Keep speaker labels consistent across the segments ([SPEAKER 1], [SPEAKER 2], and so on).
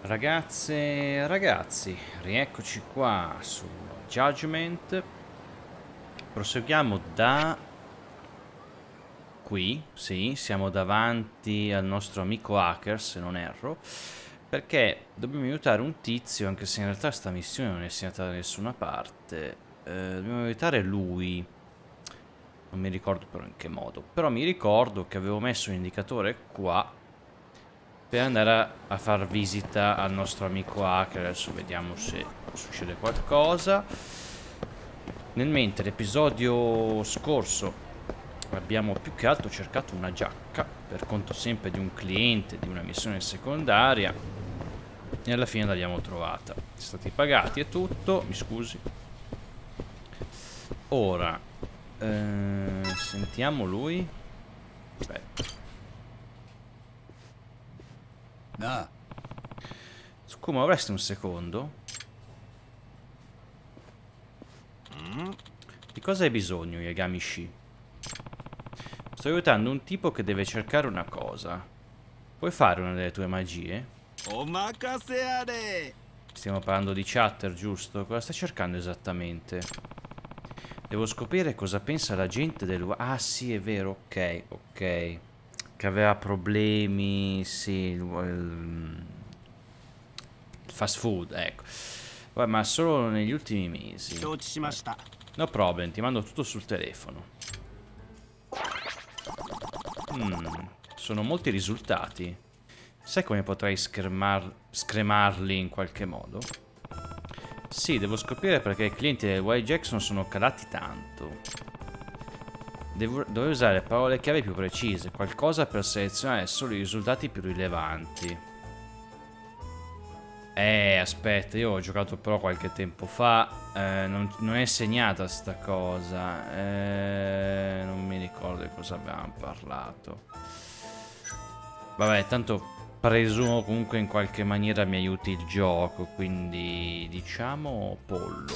[SPEAKER 1] Ragazze e ragazzi, rieccoci qua su Judgment. Proseguiamo da qui, sì, siamo davanti al nostro amico hacker, se non erro, perché dobbiamo aiutare un tizio, anche se in realtà sta missione non è segnata da nessuna parte. Dobbiamo aiutare lui, non mi ricordo però in che modo, però mi ricordo che avevo messo un indicatore qua per andare a far visita al nostro amico hacker. Adesso vediamo se succede qualcosa. Nel mentre l'episodio scorso abbiamo più che altro cercato una giacca per conto sempre di un cliente di una missione secondaria e alla fine l'abbiamo trovata. Siamo stati pagati e tutto, mi scusi. Ora sentiamo lui. Aspetta.
[SPEAKER 2] Ah,
[SPEAKER 1] Scumo, avresti un secondo? Di cosa hai bisogno, Yagami-shi? Sto aiutando un tipo che deve cercare una cosa. Puoi fare una delle tue magie?
[SPEAKER 2] omakase are.
[SPEAKER 1] Stiamo parlando di chatter, giusto? Cosa stai cercando esattamente? Devo scoprire cosa pensa la gente del... Ah sì, è vero, ok, ok. Che aveva problemi, sì, il fast food, ecco. Vabbè, ma solo negli ultimi mesi.
[SPEAKER 2] 承知しました。
[SPEAKER 1] No problem, ti mando tutto sul telefono. Sono molti risultati. Sai come potrei scremarli in qualche modo? Sì, devo scoprire perché i clienti del Y Jackson sono calati tanto. Dovrei usare parole chiave più precise, qualcosa per selezionare solo i risultati più rilevanti. Aspetta, io ho giocato però qualche tempo fa, non è segnata sta cosa, non mi ricordo di cosa avevamo parlato. Vabbè, tanto presumo comunque in qualche maniera mi aiuti il gioco, quindi diciamo pollo.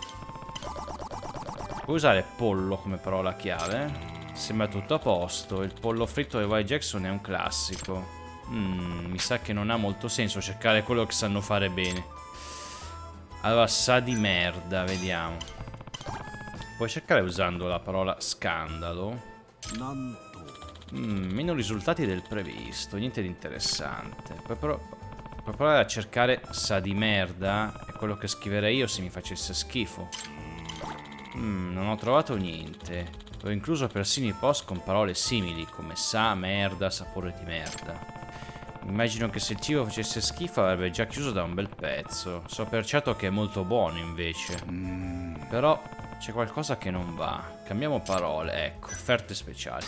[SPEAKER 1] Puoi usare pollo come parola chiave? Sembra tutto a posto, il pollo fritto del Y Jackson è un classico. Mi sa che non ha molto senso cercare quello che sanno fare bene. Allora, sa di merda, vediamo. Puoi cercare usando la parola scandalo.
[SPEAKER 2] なんと
[SPEAKER 1] Meno risultati del previsto, niente di interessante. Puoi provare a cercare sa di merda. È quello che scriverei io se mi facesse schifo. Non ho trovato niente. Ho incluso persino i post con parole simili come sa, merda, sapore di merda. Immagino che se il cibo facesse schifo avrebbe già chiuso da un bel pezzo. So per certo che è molto buono invece. Però c'è qualcosa che non va. Cambiamo parole, ecco, offerte speciali.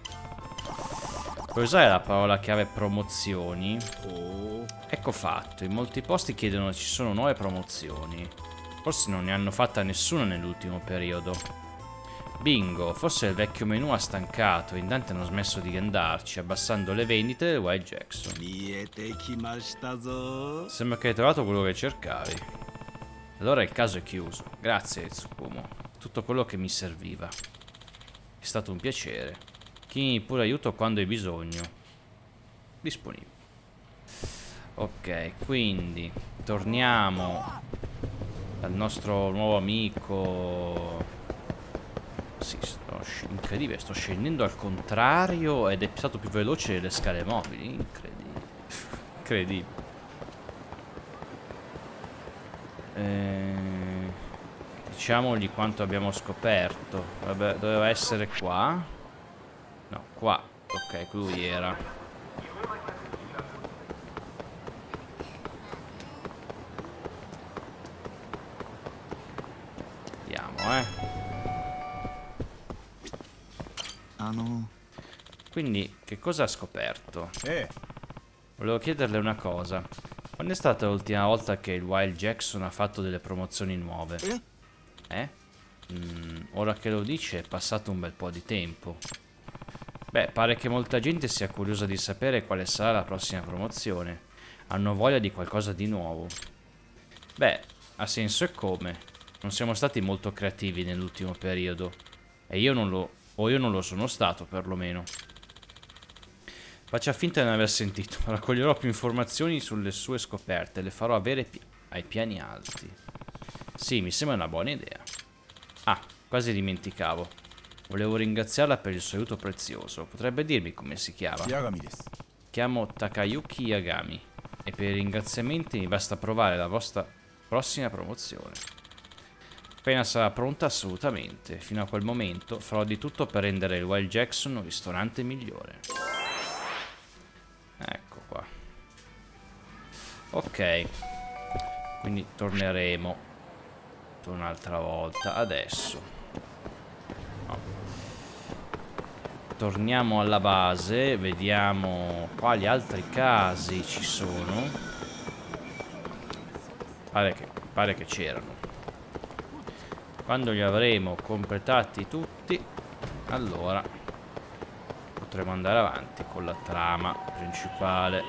[SPEAKER 1] Puoi usare la parola chiave promozioni. Ecco fatto, in molti posti chiedono se ci sono nuove promozioni. Forse non ne hanno fatta nessuna nell'ultimo periodo. Bingo, forse il vecchio menu ha stancato e in tanti hanno smesso di andarci, abbassando le vendite del Y Jackson.
[SPEAKER 2] 見えてきましたぞ。
[SPEAKER 1] Sembra che hai trovato quello che cercavi. Allora il caso è chiuso. Grazie, Tsukumo. Tutto quello che mi serviva. È stato un piacere. Chiedimi pure aiuto quando hai bisogno. Disponibile. Ok, quindi torniamo dal nostro nuovo amico. Sì, incredibile, sto scendendo al contrario ed è stato più veloce delle scale mobili. Incredibile. Incredibile. Diciamogli quanto abbiamo scoperto. Vabbè, doveva essere qua. No, qua. Ok, lui era. Vediamo,
[SPEAKER 2] あの
[SPEAKER 1] Quindi, che cosa ha scoperto?
[SPEAKER 2] ええ
[SPEAKER 1] Volevo chiederle una cosa. Quando è stata l'ultima volta che il Wild Jackson ha fatto delle promozioni nuove? Eh? Ora che lo dice è passato un bel po' di tempo. Beh, pare che molta gente sia curiosa di sapere quale sarà la prossima promozione. Hanno voglia di qualcosa di nuovo. Beh, ha senso e come. Non siamo stati molto creativi nell'ultimo periodo. E io non lo sono stato, perlomeno. Faccia finta di non aver sentito. Raccoglierò più informazioni sulle sue scoperte. Le farò avere ai piani alti. Sì, mi sembra una buona idea. Ah, quasi dimenticavo. Volevo ringraziarla per il suo aiuto prezioso. Potrebbe dirmi come si chiama? Chiamo Takayuki Yagami. E per i ringraziamenti mi basta provare la vostra prossima promozione. Appena sarà pronta, assolutamente. Fino a quel momento farò di tutto per rendere il Wild Jackson un ristorante migliore. Ecco qua. Ok. Quindi torneremo un'altra volta. Adesso no. Torniamo alla base. Vediamo quali altri casi ci sono. Pare che c'erano. Quando li avremo completati tutti, allora potremo andare avanti con la trama principale.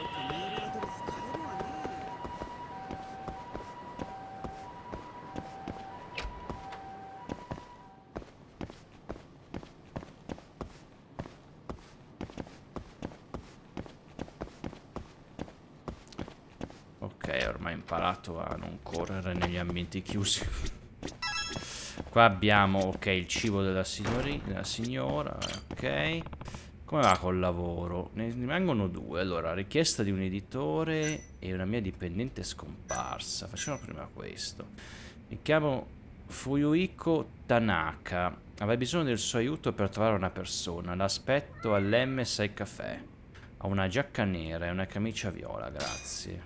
[SPEAKER 1] Ok, ormai ho imparato a non correre negli ambienti chiusi. Qua abbiamo, ok, il cibo della signora, ok. Come va col lavoro? Ne rimangono due. Allora, richiesta di un editore e una mia dipendente scomparsa. Facciamo prima questo. Mi chiamo Fuyuhiko Tanaka. Avrei bisogno del suo aiuto per trovare una persona. L'aspetto all'M6 Caffè. Ha una giacca nera e una camicia viola, grazie.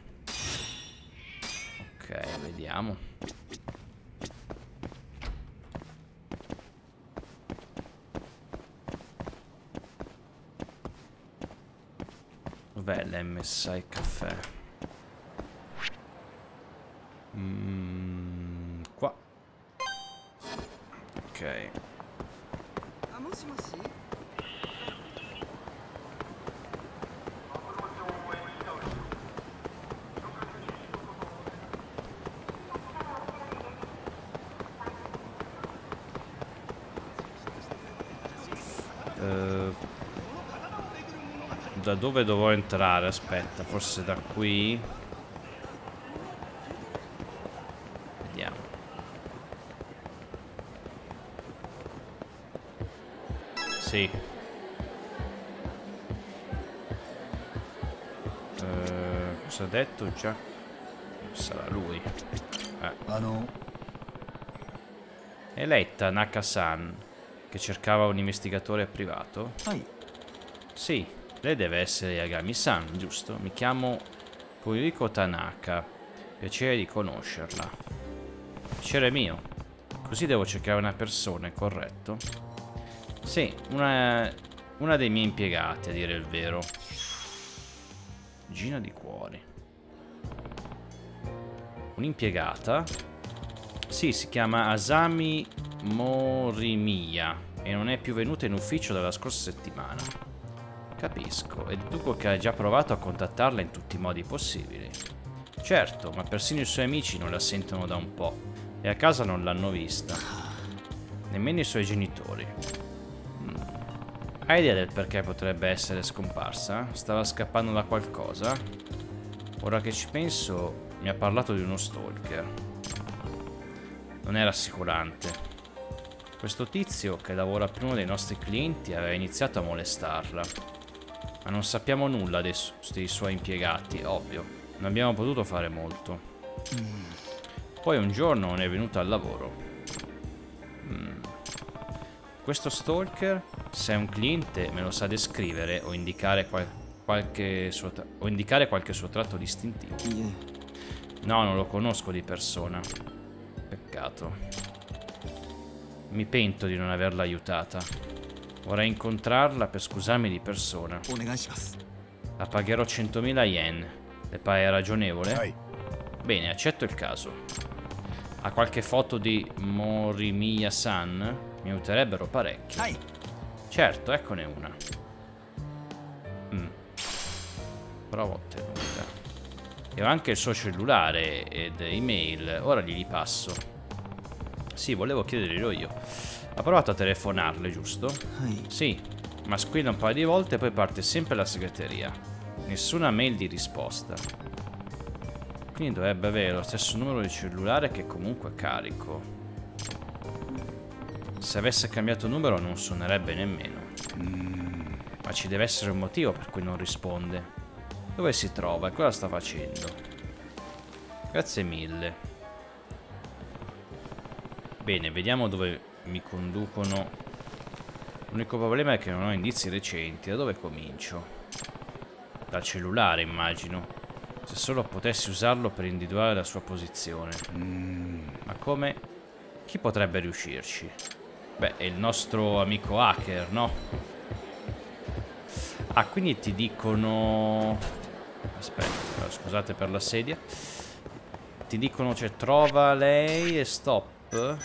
[SPEAKER 1] Ok, vediamo. Dov'è l'M6 Caffè? Qua. Ok. Da dove dovrò entrare? Aspetta, forse da qui. Vediamo. Sì. Cosa ha detto già? Sarà lui. È lei Tanaka-san, che cercava un investigatore privato? Sì. Lei deve essere Yagami-san, giusto? Mi chiamo Fuyuhiko Tanaka. Piacere di conoscerla. Piacere mio. Così devo cercare una persona, è corretto? Sì, una dei miei impiegati, a dire il vero. Gina di cuori. Un'impiegata? Sì, si chiama Asami Morimiya e non è più venuta in ufficio dalla scorsa settimana. Capisco, e deduco che ha già provato a contattarla in tutti i modi possibili. Certo, ma persino i suoi amici non la sentono da un po' e a casa non l'hanno vista. Nemmeno i suoi genitori. Hai idea del perché potrebbe essere scomparsa? Stava scappando da qualcosa? Ora che ci penso, mi ha parlato di uno stalker. Non è rassicurante. Questo tizio, che lavora per uno dei nostri clienti, aveva iniziato a molestarla. Ma non sappiamo nulla dei suoi impiegati, ovvio. Non abbiamo potuto fare molto. Poi un giorno non è venuto al lavoro. Questo stalker, se è un cliente, me lo sa descrivere o indicare qualche suo tratto distintivo. No, non lo conosco di persona. Peccato. Mi pento di non averla aiutata. Vorrei incontrarla per scusarmi di persona. La pagherò 100.000 yen. Le pare ragionevole? Bene, accetto il caso. Ha qualche foto di Morimiya-san? Mi aiuterebbero parecchio. Certo, eccone una. Prova ottenuta. E ho anche il suo cellulare ed email. Ora glieli passo. Sì, volevo chiederglielo io. Ha provato a telefonarle, giusto? Sì. Ma squilla un paio di volte e poi parte sempre la segreteria. Nessuna mail di risposta. Quindi dovrebbe avere lo stesso numero di cellulare che comunque è carico. Se avesse cambiato numero non suonerebbe nemmeno. Ma ci deve essere un motivo per cui non risponde. Dove si trova e cosa sta facendo? Grazie mille. Bene, vediamo dove mi conducono. L'unico problema è che non ho indizi recenti. Da dove comincio? Dal cellulare, immagino. Se solo potessi usarlo per individuare la sua posizione. Ma come? Chi potrebbe riuscirci? Beh, è il nostro amico hacker, no? Ah, quindi ti dicono... Aspetta, scusate per la sedia. Ti dicono, cioè, trova lei e stop.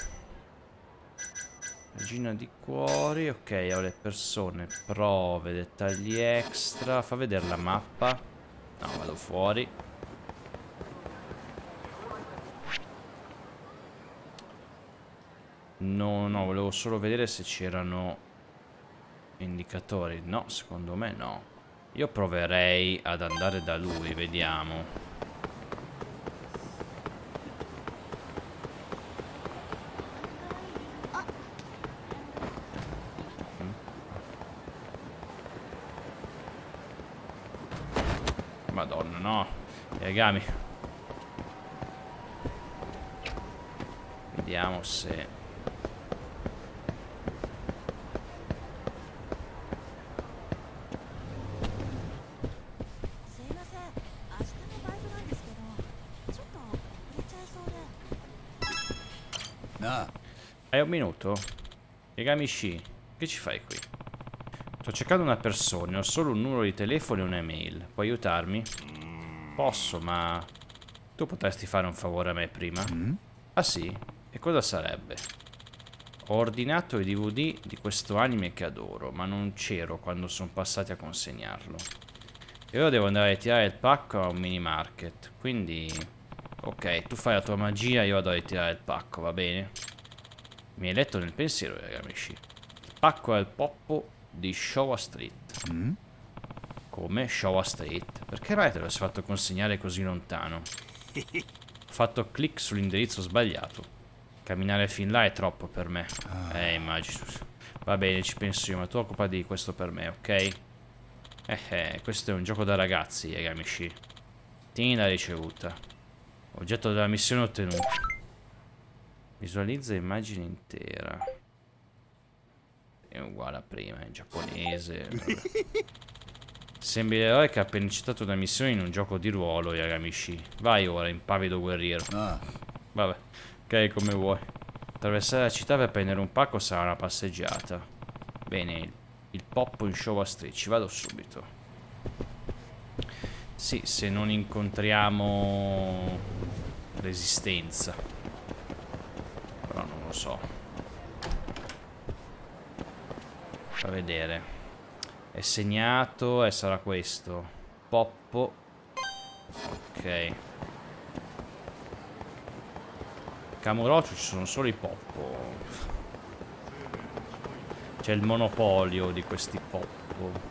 [SPEAKER 1] Regina di cuori, ok, ho le persone, prove, dettagli extra. Fa vedere la mappa. No, vado fuori. No, no, volevo solo vedere se c'erano indicatori. No, secondo me no. Io proverei ad andare da lui, vediamo. Madonna, no. Legami. Vediamo se... Hai un minuto? Legami Sci, che ci fai qui? Sto cercando una persona, ho solo un numero di telefono e un'email. Puoi aiutarmi? Posso, ma... Tu potresti fare un favore a me prima? Ah sì? E cosa sarebbe? Ho ordinato i DVD di questo anime che adoro, ma non c'ero quando sono passati a consegnarlo. E ora devo andare a ritirare il pacco a un mini market, quindi... Ok, tu fai la tua magia, io vado a ritirare il pacco, va bene? Mi hai letto nel pensiero, amici. Il pacco è il poppo di Showa Street. Come? Showa Street? Perché mai te lo sei fatto consegnare così lontano? Ho fatto clic sull'indirizzo sbagliato. Camminare fin là è troppo per me. Immagino. Va bene, ci penso io, ma tu occupati di questo per me, ok? Questo è un gioco da ragazzi, amici. Tieni la ricevuta. Oggetto della missione ottenuto. Visualizza immagine intera. È uguale a prima, è giapponese. Sembri l'eroe che ha appena citato una missione in un gioco di ruolo, amici. Vai ora, impavido guerriero. Vabbè, ok, come vuoi. Attraversare la città per prendere un pacco sarà una passeggiata. Bene, il poppo in Showa Street, ci vado subito. Sì, se non incontriamo resistenza. Però non lo so. Fa vedere. È segnato e sarà questo. Poppo. Ok. Kamurocho ci sono solo i poppo. C'è il monopolio di questi poppo.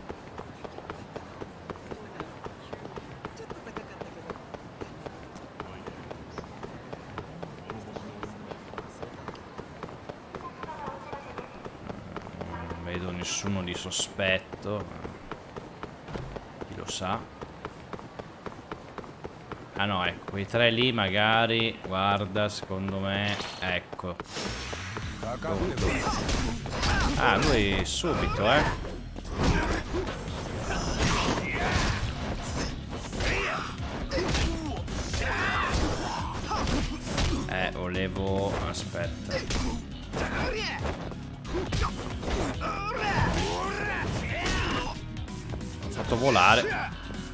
[SPEAKER 1] Nessuno di sospetto. Chi lo sa. Ah no, ecco, quei tre lì magari. Guarda, secondo me. Ecco. Ah, lui subito, volevo... Aspetta. L'ho fatto volare.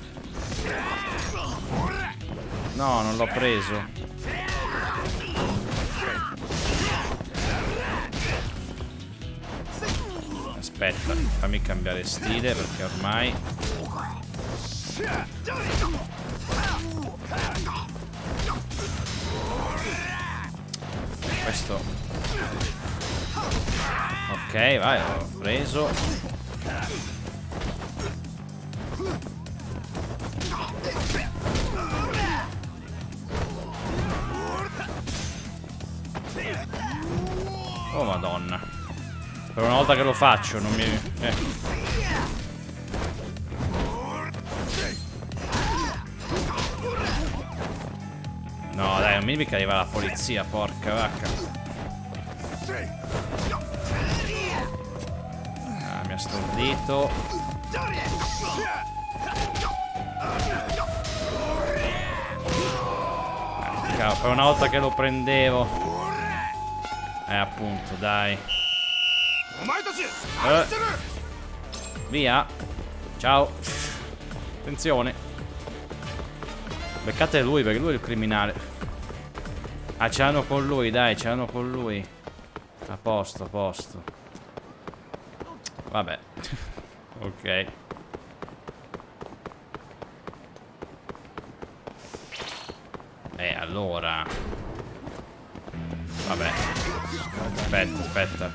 [SPEAKER 1] No, non l'ho preso. Aspetta, fammi cambiare stile perché ormai... Questo... Ok, vai, l'ho preso. Oh madonna. Per una volta che lo faccio non mi... No dai, non mi dica che arriva la polizia, porca vacca. Ah, mi ha stordito. Per una volta che lo prendevo. Appunto, dai. Via. Ciao. Attenzione. Beccate lui, perché lui è il criminale. Ah, ce l'hanno con lui, dai, ce l'hanno con lui. A posto, a posto. Vabbè. Ok. Allora. Vabbè. Aspetta, aspetta.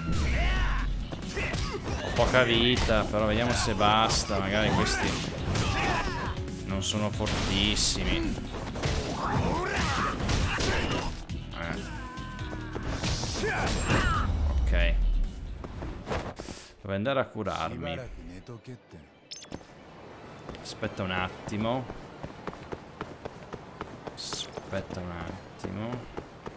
[SPEAKER 1] Ho poca vita, però vediamo se basta. Magari questi non sono fortissimi. Ok. Devo andare a curarmi. Aspetta un attimo. Aspetta un attimo.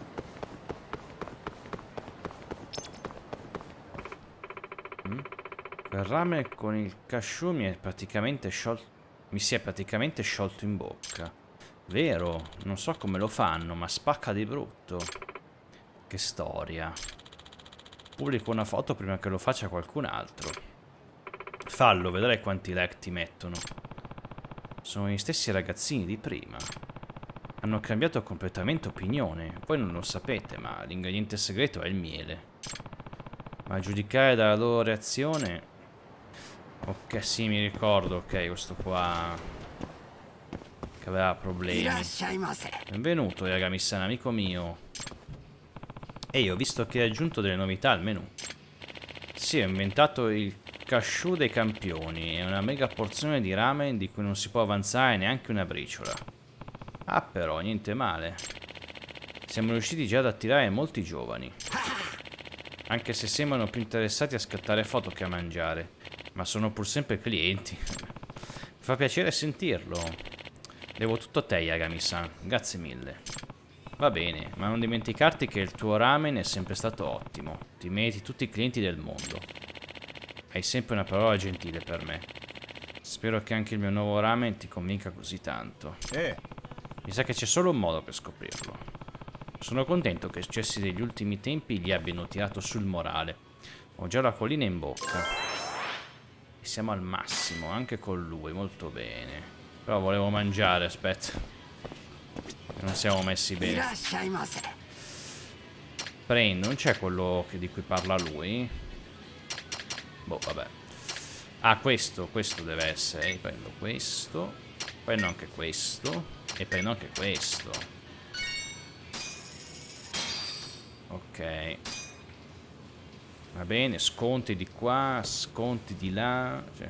[SPEAKER 1] Quel rame con il cashew mi è praticamente sciolto. Mi si è praticamente sciolto in bocca. Vero, non so come lo fanno, ma spacca di brutto. Che storia. Pubblico una foto prima che lo faccia qualcun altro. Fallo, vedrai quanti like ti mettono. Sono gli stessi ragazzini di prima. Hanno cambiato completamente opinione. Voi non lo sapete, ma l'ingrediente segreto è il miele. Ma a giudicare dalla loro reazione... Ok, sì, mi ricordo. Ok, questo qua... che aveva problemi. Benvenuto, Yagami-san, amico mio. Ehi, ho visto che hai aggiunto delle novità al menu. Sì, ho inventato il cashew dei campioni. È una mega porzione di ramen di cui non si può avanzare neanche una briciola. Ah, però, niente male. Siamo riusciti già ad attirare molti giovani. Anche se sembrano più interessati a scattare foto che a mangiare. Ma sono pur sempre clienti. Mi fa piacere sentirlo. Devo tutto a te, Yagami-san. Grazie mille. Va bene, ma non dimenticarti che il tuo ramen è sempre stato ottimo. Ti meriti tutti i clienti del mondo. Hai sempre una parola gentile per me. Spero che anche il mio nuovo ramen ti convinca così tanto. Mi sa che c'è solo un modo per scoprirlo. Sono contento che i successi degli ultimi tempi gli abbiano tirato sul morale. Ho già la collina in bocca. E siamo al massimo, anche con lui, molto bene. Però volevo mangiare, aspetta. Non siamo messi bene. Prendo, non c'è quello di cui parla lui? Boh, vabbè. Ah, questo deve essere. Prendo questo. Prendo anche questo. E prendo anche questo. Ok. Va bene, sconti di qua, sconti di là. Cioè.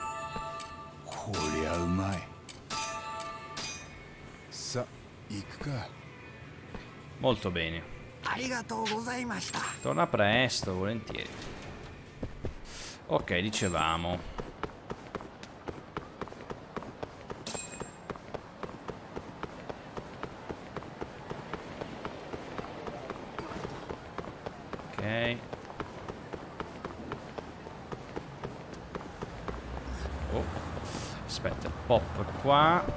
[SPEAKER 1] Molto bene. Torna presto, volentieri. Ok, dicevamo. Ok. Oh. Aspetta, pop qua.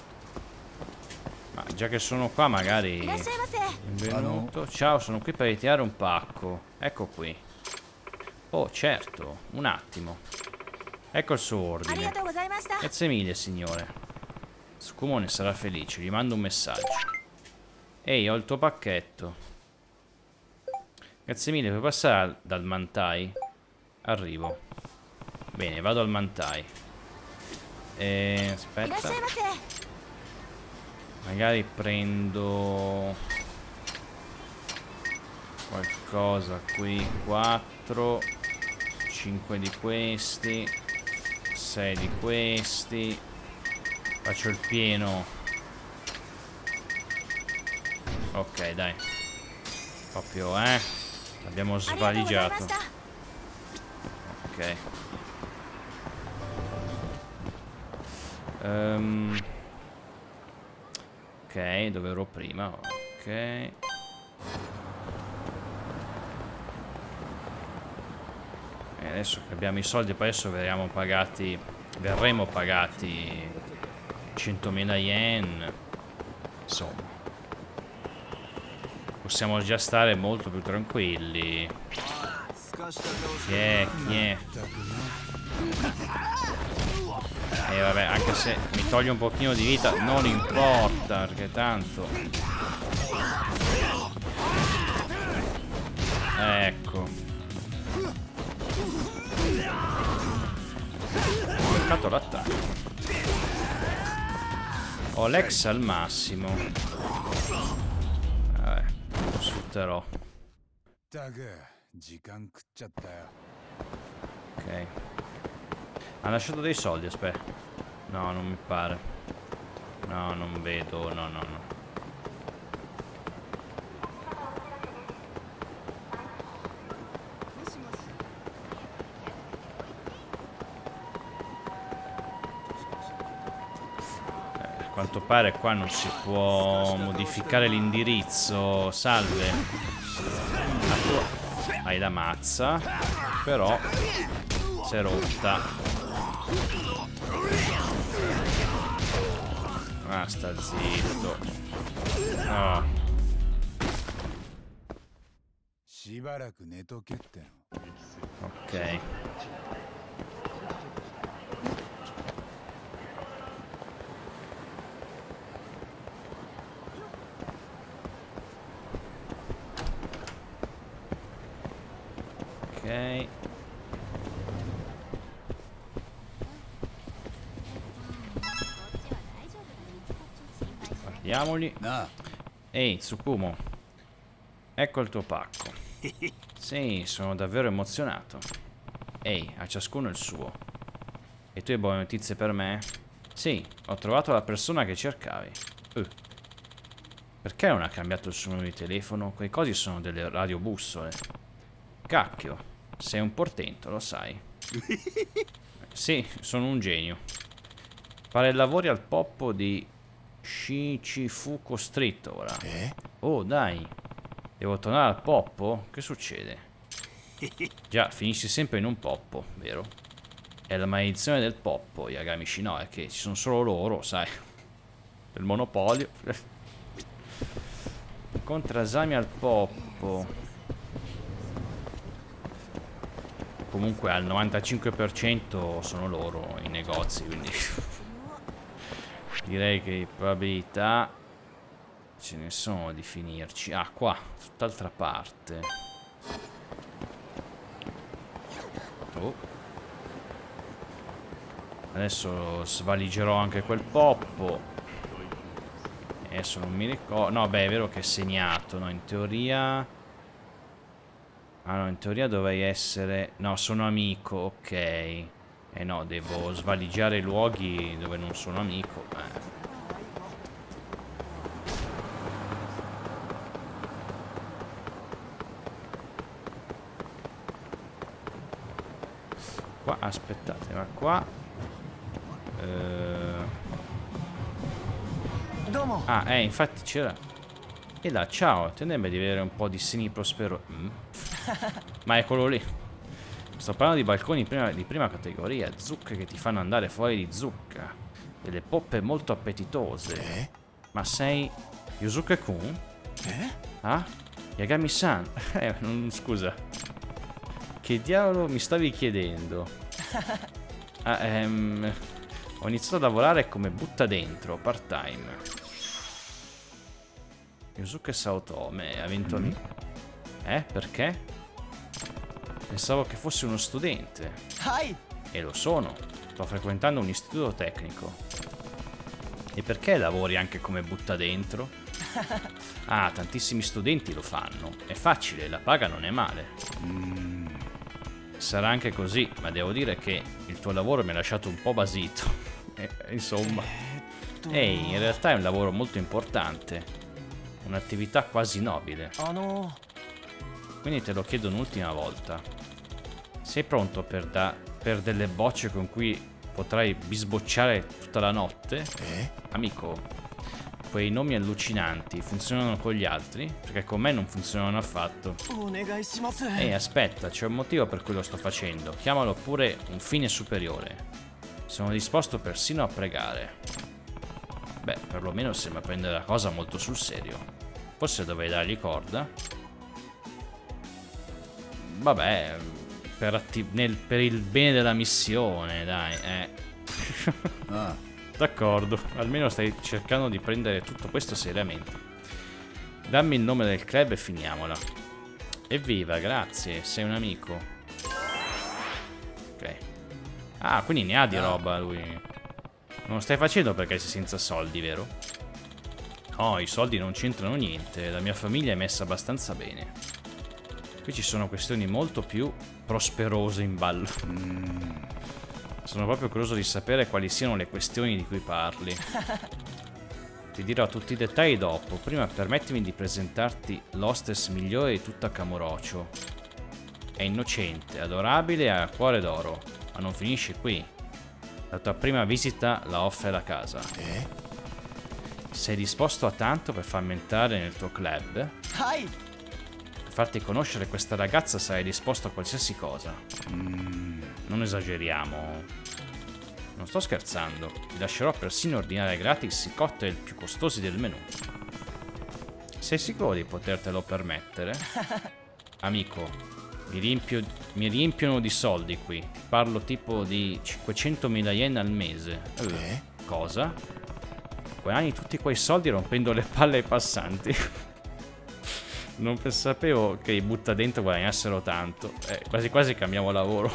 [SPEAKER 1] Ma già che sono qua magari... Benvenuto. Ciao, sono qui per ritirare un pacco. Ecco qui. Oh, certo. Un attimo. Ecco il suo ordine. Grazie mille, signore. Tsukumo ne sarà felice. Gli mando un messaggio. Ehi, ho il tuo pacchetto. Grazie mille, puoi passare dal Mantai? Arrivo. Bene, vado al Mantai. Aspetta. Magari prendo qualcosa qui. 4 5 di questi. 6 di questi. Faccio il pieno. Ok, dai. Proprio, abbiamo svaligiato. Ok. Ok, dove ero prima? Ok. E adesso che abbiamo i soldi, poi adesso verremo pagati 100.000 yen. Insomma, possiamo già stare molto più tranquilli. E vabbè, anche se mi toglie un pochino di vita, non importa, perché tanto... Ecco. Ho beccato l'attacco. Ho l'ex al massimo. Vabbè, lo sfrutterò. Ok. Ha lasciato dei soldi, aspetta. No, non mi pare. No, non vedo. No, no, no. A quanto pare qua non si può modificare l'indirizzo. Salve. Hai la mazza. Però si è rotta. Ah, sta zitto. Oh. Ok. Ok. Guardiamoli. Ehi, Tsukumo. Ecco il tuo pacco. Sì, sono davvero emozionato. Ehi, a ciascuno il suo. E tu hai buone notizie per me? Sì, ho trovato la persona che cercavi. Perché non ha cambiato il suo numero di telefono? Quei cosi sono delle radiobussole. Cacchio, sei un portento, lo sai. Sì, sono un genio. Fare lavori al poppo di Shichifuku Street ora. Oh, dai. Devo tornare al poppo? Che succede? Già, finisci sempre in un poppo, vero? È la maledizione del poppo, Yagami Shino, è che ci sono solo loro, sai. Il monopolio. Contrasami al poppo. Comunque al 95% sono loro i negozi, quindi direi che probabilità ce ne sono di finirci. Ah, qua, tutt'altra parte. Oh. Adesso svaligerò anche quel poppo. Adesso non mi ricordo. No, beh, è vero che è segnato, no? In teoria... Ah, no, in teoria dovrei essere... No, sono amico, ok. No, devo svaligiare i luoghi dove non sono amico. Qua, aspettate, ma qua... Ah, infatti c'era... E là, ciao, tenderebbe di avere un po' di segni prospero... Ma è quello lì. Sto parlando di balconi di prima categoria. Zucche che ti fanno andare fuori di zucca. Delle poppe molto appetitose. Ma sei... Yusuke-kun? Ah? Yagami-san? Scusa. Che diavolo mi stavi chiedendo? Ho iniziato a lavorare come butta dentro, part time. Yusuke Saotome, ha vinto perché? Pensavo che fosse uno studente. E lo sono. Sto frequentando un istituto tecnico. E perché lavori anche come butta dentro? Ah, tantissimi studenti lo fanno. È facile, la paga non è male. sarà anche così, ma devo dire che il tuo lavoro mi ha lasciato un po' basito. Insomma. Ehi, in realtà è un lavoro molto importante. Un'attività quasi nobile. Quindi te lo chiedo un'ultima volta. Sei pronto per delle bocce con cui potrai bisbocciare tutta la notte? Amico, quei nomi allucinanti funzionano con gli altri? Perché con me non funzionano affatto. Ehi, aspetta, c'è un motivo per cui lo sto facendo. Chiamalo pure un fine superiore. Sono disposto persino a pregare. Beh, perlomeno sembra prendere la cosa molto sul serio. Forse dovrei dargli corda? Vabbè, per il bene della missione, dai, D'accordo, almeno stai cercando di prendere tutto questo seriamente. Dammi il nome del club e finiamola. Evviva, grazie, sei un amico. Ok. Ah, quindi ne ha di roba lui. Non lo stai facendo perché sei senza soldi, vero? No, i soldi non c'entrano niente, la mia famiglia è messa abbastanza bene. Qui ci sono questioni molto più prosperose in ballo. Sono proprio curioso di sapere quali siano le questioni di cui parli. Ti dirò tutti i dettagli dopo. Prima permettimi di presentarti l'hostess migliore di tutta Kamurocho. È innocente, adorabile e ha cuore d'oro. Ma non finisce qui. La tua prima visita la offre la casa. Sei disposto a tanto per farmi entrare nel tuo club? Per farti conoscere questa ragazza sarei disposto a qualsiasi cosa. Non esageriamo. Non sto scherzando. Ti lascerò persino ordinare gratis i cocktail più costosi del menù. Sei sicuro di potertelo permettere? Amico, mi riempiono di soldi qui. Ti parlo tipo di 500.000 yen al mese. Cosa? Guadagni tutti quei soldi rompendo le palle ai passanti. Non sapevo che i butta dentro guadagnassero tanto. Quasi quasi cambiamo lavoro.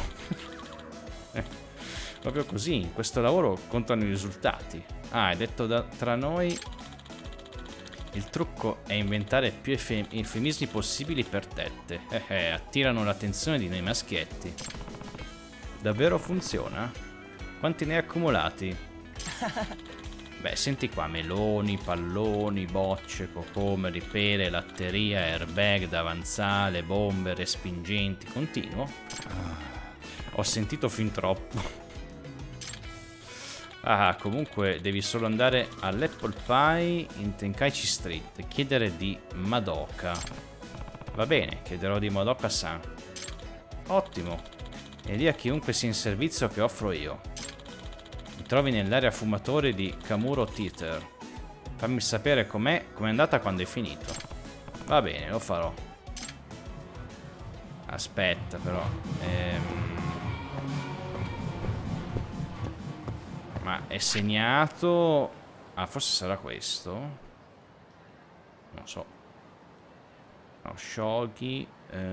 [SPEAKER 1] Proprio così, in questo lavoro contano i risultati. Ah, è detto tra noi. Il trucco è inventare più eufemismi possibili per tette. Attirano l'attenzione di noi maschietti. Davvero funziona? Quanti ne hai accumulati? Beh, senti qua, meloni, palloni, bocce, cocomeri, pere, latteria, airbag, davanzale, bombe, respingenti. Continuo? Ho sentito fin troppo. Ah, comunque devi solo andare all'Apple Pie in Tenkaichi Street e chiedere di Madoka. Va bene, chiederò di Madoka-san. Ottimo. E di a chiunque sia in servizio che offro io. Mi trovi nell'area fumatore di Kamuro Theater. Fammi sapere com'è andata quando hai finito. Va bene, lo farò. Aspetta però. Ma è segnato... Ah, forse sarà questo? Non so. No, sciogli...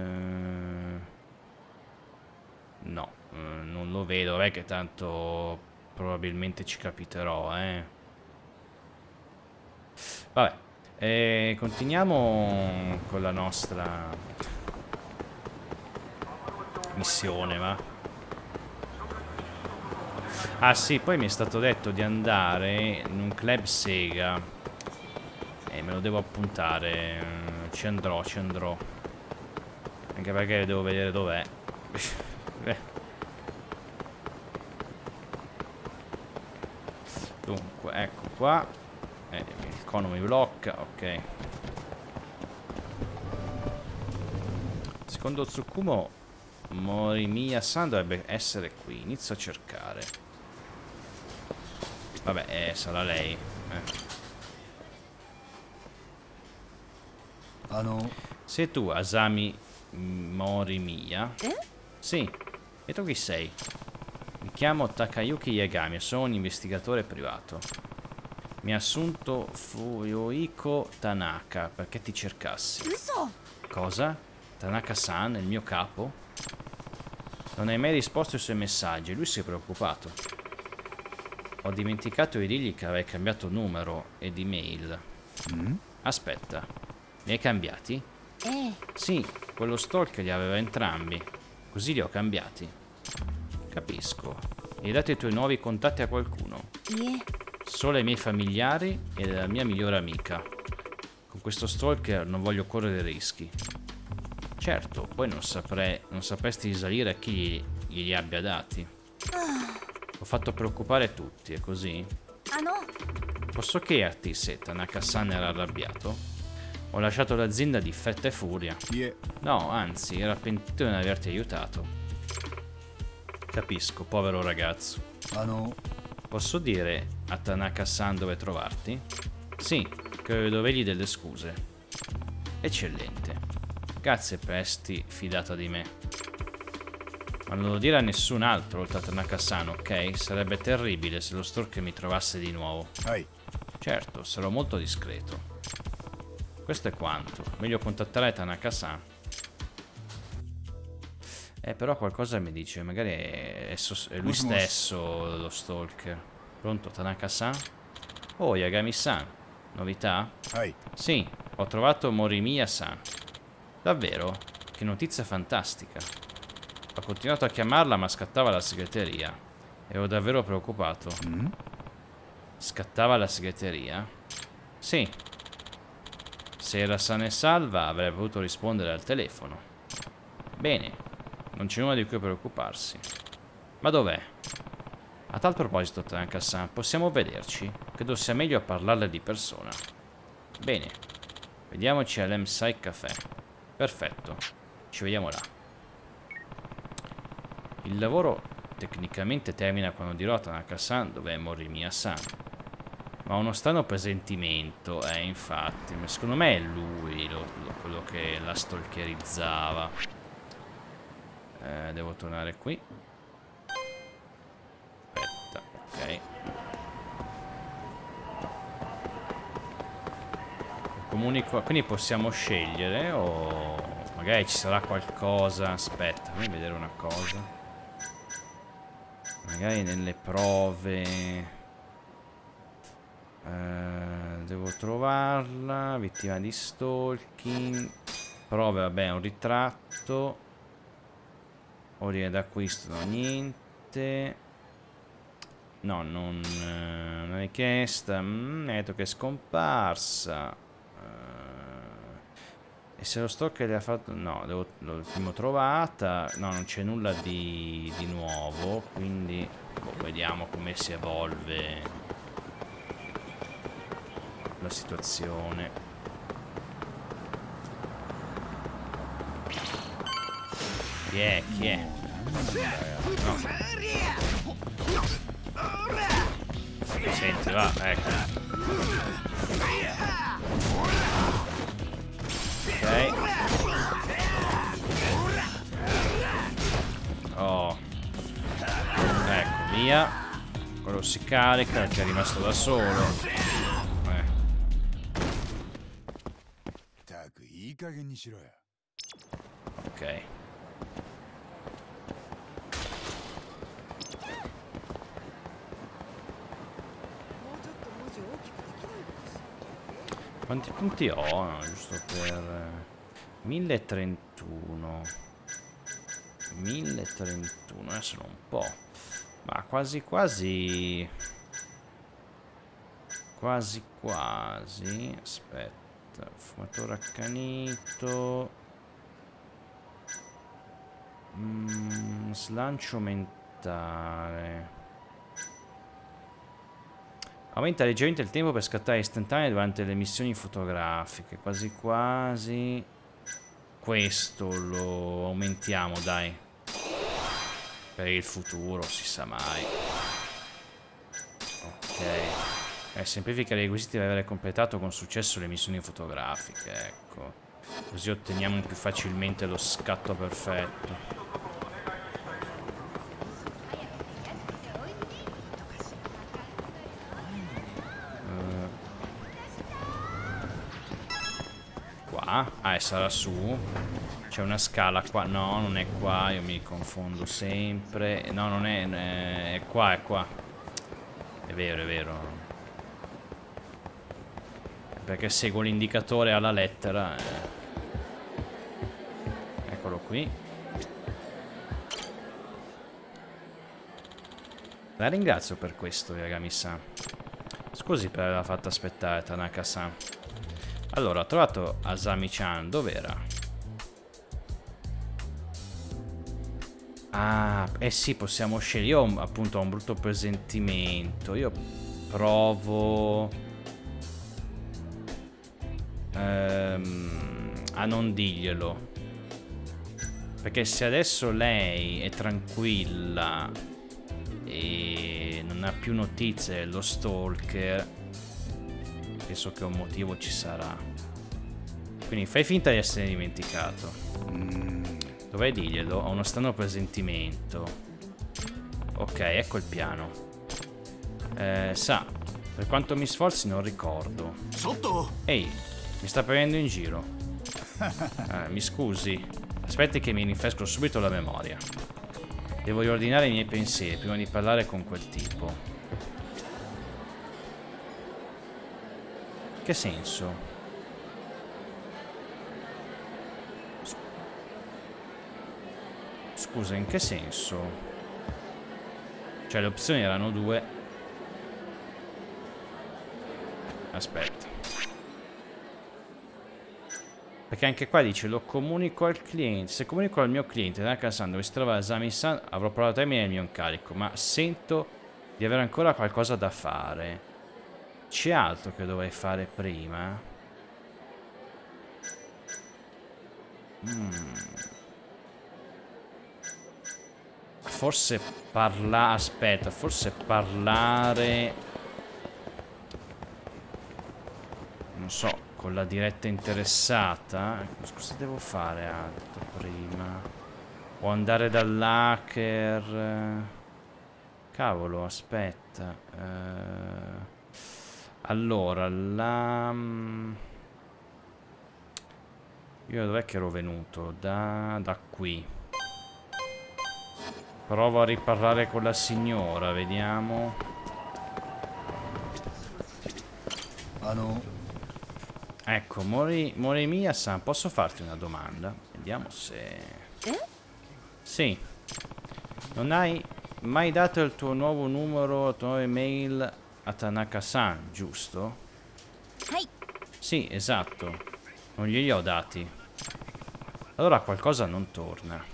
[SPEAKER 1] No, non lo vedo. Vabbè che tanto probabilmente ci capiterò, Vabbè. Continuiamo con la nostra missione, va? Ah sì, poi mi è stato detto di andare in un club Sega. Me lo devo appuntare. Ci andrò. Anche perché devo vedere dov'è. Dunque, ecco qua. Il cono mi blocca, ok. Secondo Tsukumo, Morimiya-san dovrebbe essere qui. Inizio a cercare. Vabbè, sarà lei. Sei tu, Asami Morimiya? Sì. E tu chi sei? Mi chiamo Takayuki Yagami, sono un investigatore privato. Mi ha assunto Fuyuhiko Tanaka perché ti cercassi. Cosa? Tanaka-san, il mio capo? Non hai mai risposto ai suoi messaggi, lui si è preoccupato. Ho dimenticato di dirgli che avevi cambiato numero ed email. Aspetta, li hai cambiati? Sì, quello stalker li aveva entrambi. Così li ho cambiati. Capisco. Hai dato i tuoi nuovi contatti a qualcuno? Solo ai miei familiari e alla mia migliore amica. Con questo stalker non voglio correre rischi. Certo, poi non sapresti risalire a chi glieli abbia dati. Ho fatto preoccupare tutti, è così? Posso chiederti se Tanaka-san era arrabbiato? Ho lasciato l'azienda di fretta e furia. No, anzi, era pentito di non averti aiutato. Capisco, povero ragazzo. Posso dire a Tanaka-san dove trovarti? Sì, credo di dovergli delle scuse. Eccellente. Grazie per esserti fidato di me. Ma non lo dire a nessun altro oltre a Tanaka-san, ok? Sarebbe terribile se lo stalker mi trovasse di nuovo. Certo, sarò molto discreto. Questo è quanto. Meglio contattare Tanaka-san. Però qualcosa mi dice, magari è lui stesso lo stalker. Pronto, Tanaka-san? Oh, Yagami-san. Novità? Sì, ho trovato Morimiya-san. Davvero? Che notizia fantastica. Ho continuato a chiamarla ma scattava la segreteria. Ero davvero preoccupato. Scattava la segreteria? Sì. Se era sana e salva avrebbe potuto rispondere al telefono. Bene, non c'è nulla di cui preoccuparsi. Ma dov'è? A tal proposito, Tanaka-san, possiamo vederci? Credo sia meglio parlarle di persona. Bene, vediamoci all'Emsai Café. Perfetto, ci vediamo là. Il lavoro tecnicamente termina quando dirò a Tanaka-san dove è Morimiya-san. Ma ho uno strano presentimento, infatti. Secondo me è lui quello che la stalkerizzava. Devo tornare qui. Aspetta, ok. Comunico, quindi possiamo scegliere o magari ci sarà qualcosa. Aspetta, fammi vedere una cosa. Magari nelle prove devo trovarla. Vittima di stalking. Prove, vabbè, un ritratto. Ordine d'acquisto, no, niente. No, non è richiesta. Ha detto che è scomparsa. E se lo stalker le ha fatto... No, l'ho prima trovata. No, non c'è nulla di nuovo. Quindi vediamo come si evolve la situazione. Chi è? Chi è? No. Senti, va, ecco. Ok. Oh. Ecco, via. Quello si carica perché è rimasto da solo. Ok. Quanti punti ho? No, giusto per 1031. 1031, adesso non un po'. Ma quasi quasi. Quasi quasi. Aspetta. Fumatore accanito. Slancio mentale. Aumenta leggermente il tempo per scattare istantanee durante le missioni fotografiche. Quasi quasi. Questo lo aumentiamo, dai. Per il futuro, si sa mai. Ok. Semplifica i requisiti per aver completato con successo le missioni fotografiche, ecco. Così otteniamo più facilmente lo scatto perfetto. Ah, e sarà su. C'è una scala qua. No, non è qua. Io mi confondo sempre. No, non è. È qua, è qua. È vero, è vero. Perché seguo l'indicatore alla lettera. Eccolo qui. La ringrazio per questo, Yagami-san. Scusi per averla fatta aspettare, Tanaka-san. Allora, ho trovato Asami-chan. Dov'era? Ah, eh sì, possiamo scegliere. Io appunto ho un brutto presentimento. Io provo a non dirglielo. Perché se adesso lei è tranquilla e non ha più notizie dello stalker, penso che un motivo ci sarà. Quindi fai finta di essere dimenticato. Dovrei dirglielo, ho uno strano presentimento. Ok, ecco il piano. Sa, per quanto mi sforzi non ricordo. Ehi, mi sta prendendo in giro. Mi scusi. Aspetti che mi rinfresco subito la memoria. Devo riordinare i miei pensieri prima di parlare con quel tipo. Che senso? Scusa, in che senso? Cioè, le opzioni erano due. Aspetta. Perché anche qua dice, lo comunico al cliente. Se comunico al mio cliente, Tanaka-san, dove si trova Asami-san, avrò provato a terminare il mio incarico, ma sento di avere ancora qualcosa da fare. C'è altro che dovrei fare prima? Forse parlare... Aspetta, forse parlare... Non so, con la diretta interessata. Cosa devo fare altro prima? O andare dall'hacker? Cavolo, aspetta. Allora, io dov'è che ero venuto? Da qui. Provo a riparlare con la signora, vediamo. Ecco, Morimiya-san, posso farti una domanda? Vediamo se... Sì. Non hai mai dato il tuo nuovo numero, la tua nuova email a Tanaka-san, giusto? Sì, esatto. Non glieli ho dati. Allora qualcosa non torna.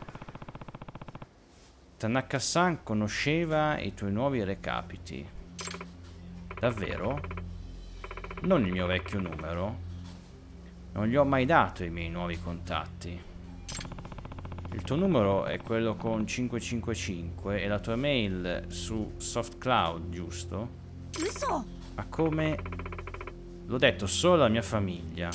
[SPEAKER 1] Tanaka-san conosceva i tuoi nuovi recapiti. Davvero? Non il mio vecchio numero. Non gli ho mai dato i miei nuovi contatti. Il tuo numero è quello con 555 e la tua mail su SoftCloud, giusto? Ma come? L'ho detto solo alla mia famiglia.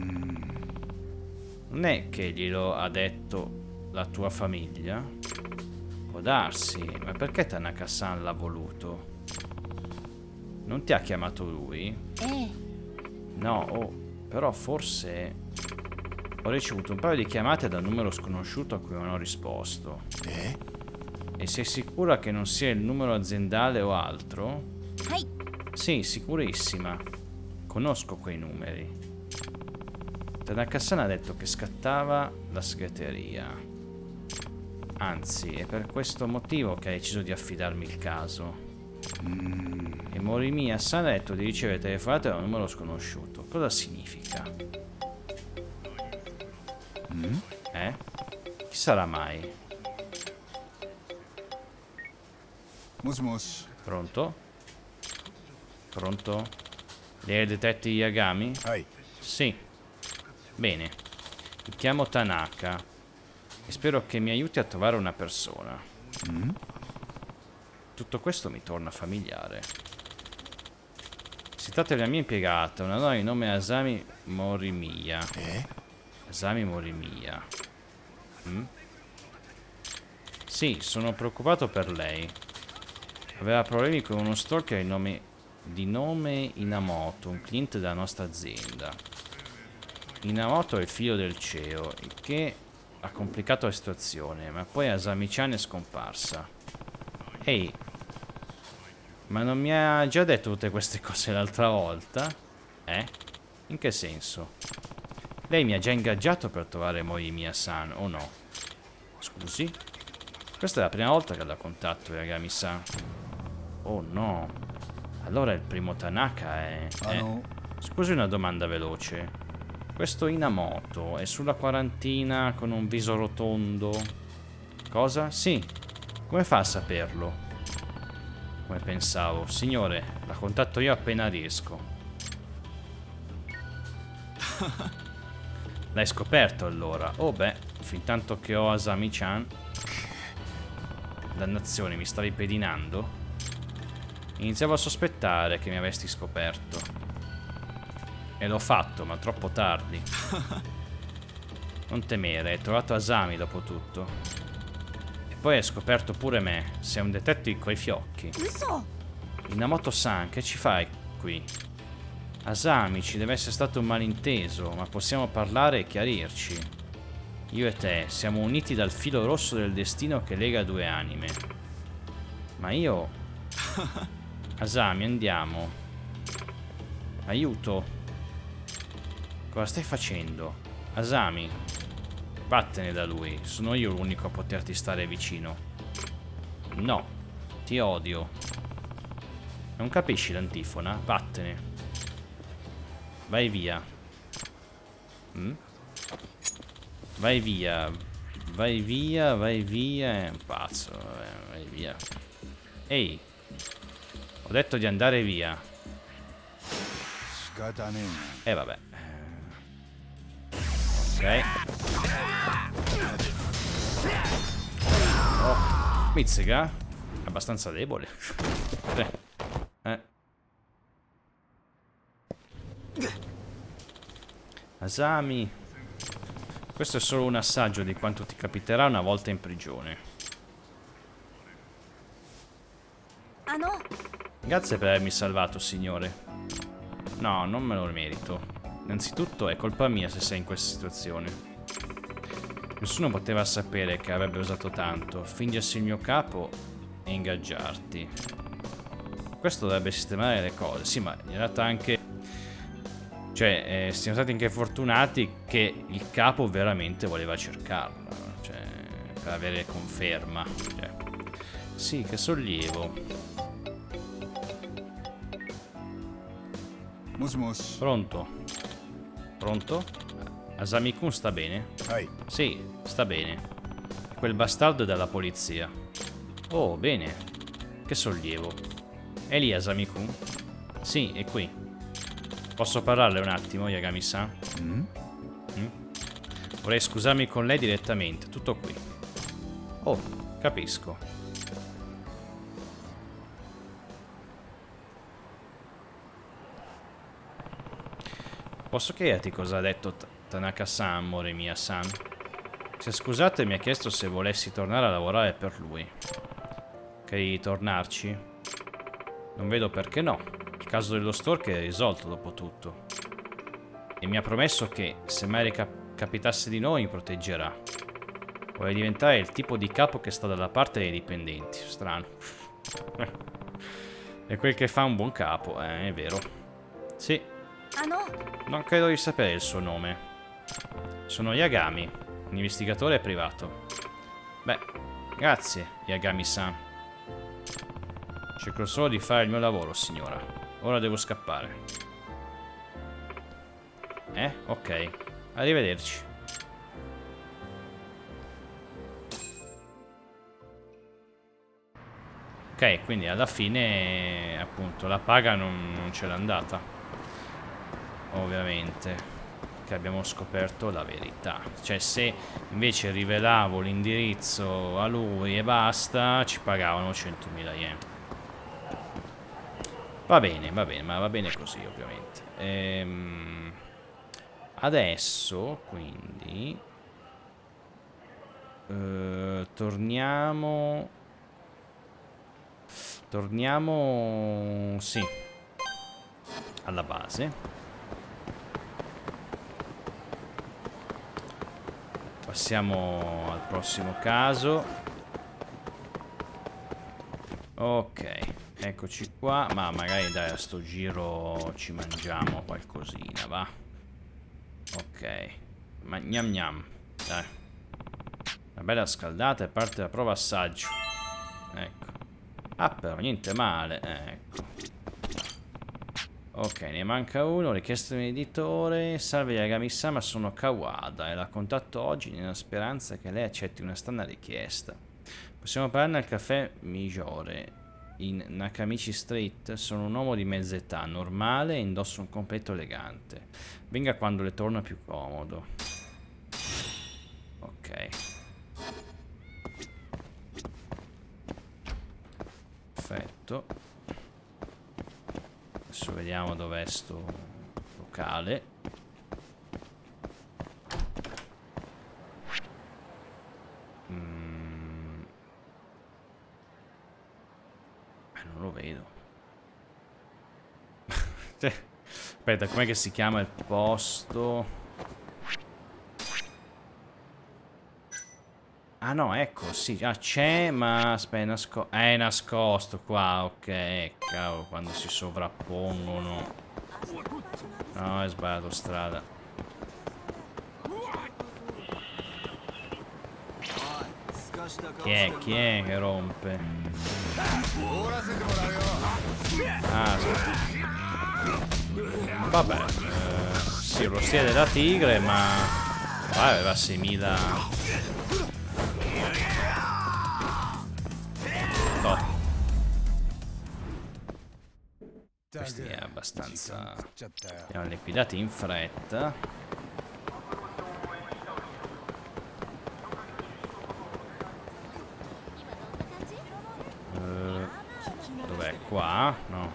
[SPEAKER 1] Non è che glielo ha detto la tua famiglia? Può darsi, ma perché Tanaka-san l'ha voluto? Non ti ha chiamato lui? No, però forse ho ricevuto un paio di chiamate da un numero sconosciuto a cui non ho risposto. E sei sicura che non sia il numero aziendale o altro? Sì, sicurissima. Conosco quei numeri. Tanaka-san ha detto che scattava la segreteria. Anzi, è per questo motivo che ha deciso di affidarmi il caso. E Morimiya-san ha detto di ricevere telefonate da un numero sconosciuto. Cosa significa? Chi sarà mai? Pronto? Pronto? Lei è il detective Yagami? Sì. Bene. Mi chiamo Tanaka e spero che mi aiuti a trovare una persona. Tutto questo mi torna familiare. Si tratta della mia impiegata, una donna di nome Asami Morimiya. Asami Morimiya. Sì, sono preoccupato per lei. Aveva problemi con uno stalker di nome Inamoto, un cliente della nostra azienda. Inamoto è il figlio del CEO, il che ha complicato la situazione, ma poi Asami-chan è scomparsa. Ehi, ma non mi ha già detto tutte queste cose l'altra volta? In che senso? Lei mi ha già ingaggiato per trovare Morimiya-san, o no? Scusi? Questa è la prima volta che la contatto, Yagami-san. Oh no. Allora il primo Tanaka è... Scusi una domanda veloce. Questo Inamoto è sulla quarantina con un viso rotondo? Cosa? Sì. Come fa a saperlo? Come pensavo. Signore, la contatto io appena riesco. L'hai scoperto allora? Oh beh, fin tanto che ho Asami-chan. Dannazione, mi stavi pedinando? Iniziavo a sospettare che mi avessi scoperto. E l'ho fatto, ma troppo tardi. Non temere, hai trovato Asami dopo tutto. E poi hai scoperto pure me. Sei un detective coi fiocchi. Inamoto-san, che ci fai qui? Asami, ci deve essere stato un malinteso, ma possiamo parlare e chiarirci. Io e te siamo uniti dal filo rosso del destino che lega due anime. Ma io... Asami, andiamo. Aiuto. Cosa stai facendo? Asami, vattene da lui. Sono io l'unico a poterti stare vicino. No, ti odio. Non capisci l'antifona? Vattene. Vai via. Vai via. Vai via, vai via. È un pazzo. Vai via. Ehi. Ho detto di andare via. Vabbè. Ok. Oh. Mizzica. Abbastanza debole. Asami. Questo è solo un assaggio di quanto ti capiterà una volta in prigione. Grazie per avermi salvato, signore. No, non me lo merito. Innanzitutto è colpa mia se sei in questa situazione. Nessuno poteva sapere che avrebbe usato tanto. Fingersi il mio capo e ingaggiarti. Questo dovrebbe sistemare le cose. Sì, ma in realtà anche... Cioè, siamo stati anche fortunati che il capo veramente voleva cercarla. Cioè, per avere conferma. Cioè, sì, che sollievo. Pronto? Pronto? Asami-kun sta bene? Sì, sta bene. Quel bastardo è dalla polizia. Oh, bene. Che sollievo. È lì Asami-kun? Sì, è qui. Posso parlarle un attimo, Yagami-san? Vorrei scusarmi con lei direttamente, tutto qui. Oh, capisco. Posso chiederti cosa ha detto Tanaka-san, amore mia-san? Si è scusato e mi ha chiesto se volessi tornare a lavorare per lui. Credi tornarci? Non vedo perché no. Il caso dello stalker è risolto dopo tutto. E mi ha promesso che, se mai capitasse di noi, mi proteggerà. Vuole diventare il tipo di capo che sta dalla parte dei dipendenti. Strano. È quel che fa un buon capo, è vero. Sì. Non credo di sapere il suo nome. Sono Yagami, un investigatore privato. Beh, grazie, Yagami-san. Cerco solo di fare il mio lavoro, signora. Ora devo scappare. Ok. Arrivederci. Ok, quindi alla fine, appunto, la paga non ce l'è andata. Ovviamente. Che abbiamo scoperto la verità. Cioè, se invece rivelavo l'indirizzo a lui e basta, ci pagavano 100.000 yen. Va bene, ma va bene così, ovviamente. Adesso, quindi... torniamo... Sì. Alla base. Passiamo al prossimo caso. Ok. Eccoci qua, ma magari dai a sto giro ci mangiamo qualcosina, va? Ok, ma gnam gnam, dai. Una bella scaldata e parte la prova assaggio. Ecco. Ah, però niente male, ecco. Ok, ne manca uno, richiesta di un editore. Salve Yagami-sama, sono Kawada e la contatto oggi nella speranza che lei accetti una strana richiesta. Possiamo parlarne al caffè Migliore in Nakamichi Street. Sono un uomo di mezza età, normale e indosso un completo elegante. Venga quando le torna più comodo. Ok. Perfetto. Adesso vediamo dov'è sto locale. Non lo vedo. Aspetta, com'è che si chiama il posto? Ah no, ecco, sì, ah, c'è, ma aspetta, è nascosto qua, ok, cavolo, quando si sovrappongono. No, è sbagliato strada. Chi è che rompe? Ah, sì. Vabbè, sì, lo stile della tigre, ma aveva 6000. No. Questi è abbastanza. Li hanno liquidati in fretta. Dov'è? Qua? No.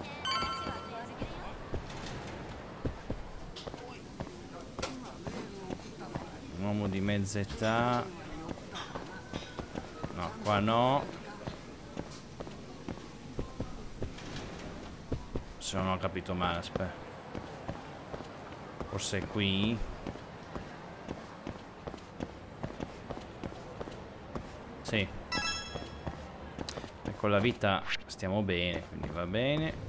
[SPEAKER 1] Un uomo di mezza età. No, qua no. Se non ho capito male, aspetta. Forse è qui? Sì. E con la vita stiamo bene, quindi va bene.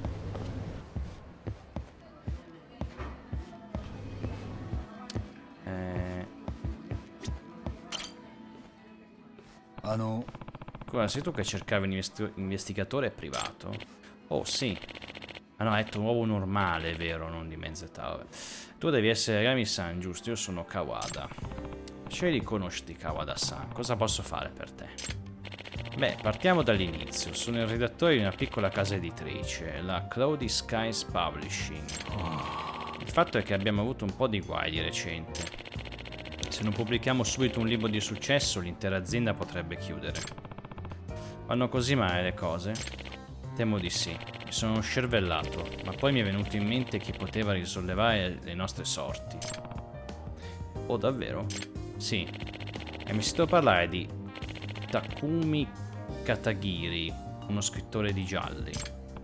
[SPEAKER 1] Guarda, sei tu che cercavi un investigatore privato? Oh, sì. Ah no, hai detto un uomo normale, vero? Non di mezza età, vabbè. Tu devi essere Yagami-san, giusto? Io sono Kawada. Ci riconosci Kawada-san. Cosa posso fare per te? Beh, partiamo dall'inizio. Sono il redattore di una piccola casa editrice, la Cloudy Skies Publishing. Il fatto è che abbiamo avuto un po' di guai di recente. Se non pubblichiamo subito un libro di successo, l'intera azienda potrebbe chiudere. Vanno così male le cose? Temo di sì. Mi sono scervellato, ma poi mi è venuto in mente chi poteva risollevare le nostre sorti. Oh, davvero? Sì. E mi sento parlare di Takumi Katagiri, uno scrittore di gialli.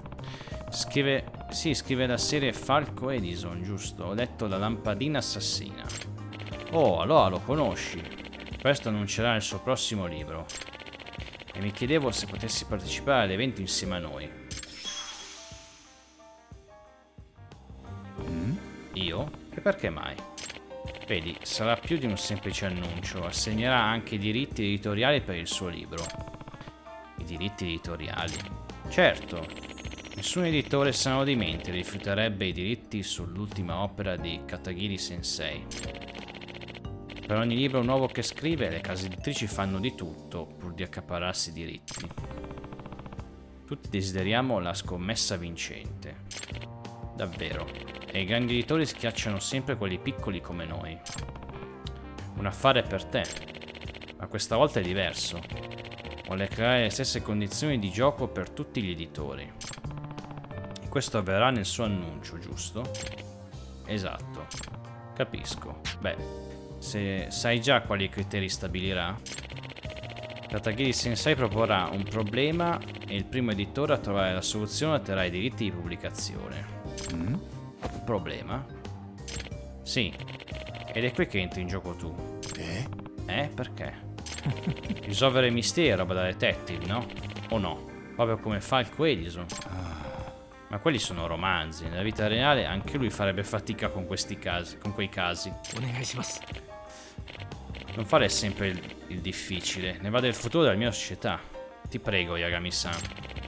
[SPEAKER 1] Scrive la serie Falco Edison, giusto? Ho letto La lampadina assassina. Oh, allora lo conosci. Presto annuncerà il suo prossimo libro. E mi chiedevo se potessi partecipare all'evento insieme a noi. Io? E perché mai? Vedi, sarà più di un semplice annuncio, assegnerà anche i diritti editoriali per il suo libro. I diritti editoriali? Certo, nessun editore sano di mente rifiuterebbe i diritti sull'ultima opera di Katagiri Sensei. Per ogni libro nuovo che scrive, le case editrici fanno di tutto pur di accaparrarsi i diritti. Tutti desideriamo la scommessa vincente. Davvero. E i grandi editori schiacciano sempre quelli piccoli come noi. Un affare per te. Ma questa volta è diverso. Vuole creare le stesse condizioni di gioco per tutti gli editori. E questo avverrà nel suo annuncio, giusto? Esatto. Capisco. Beh, se sai già quali criteri stabilirà? Katagiri Sensei proporrà un problema e il primo editore a trovare la soluzione otterrà i diritti di pubblicazione. Un problema? Sì. Ed è qui che entri in gioco tu. Perché? Risolvere misteri è roba da detective, no? O no? Proprio come Falco Edison. Ma quelli sono romanzi. Nella vita reale anche lui farebbe fatica con questi casi, con quei casi. Non fare sempre il difficile. Ne va del futuro della mia società. Ti prego, Yagami-san.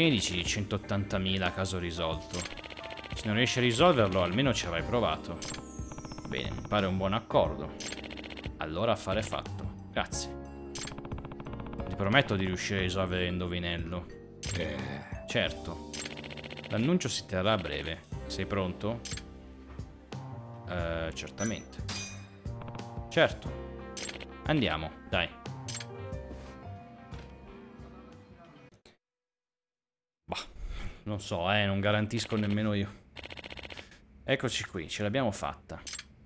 [SPEAKER 1] Che ne dici di 180.000 a caso risolto? Se non riesci a risolverlo, almeno ci avrai provato. Bene, mi pare un buon accordo. Allora affare fatto. Grazie. Ti prometto di riuscire a risolvere l'indovinello. Certo. L'annuncio si terrà a breve. Sei pronto? Certamente. Certo. Andiamo, dai. Bah, non so, non garantisco nemmeno io. Eccoci qui, ce l'abbiamo fatta.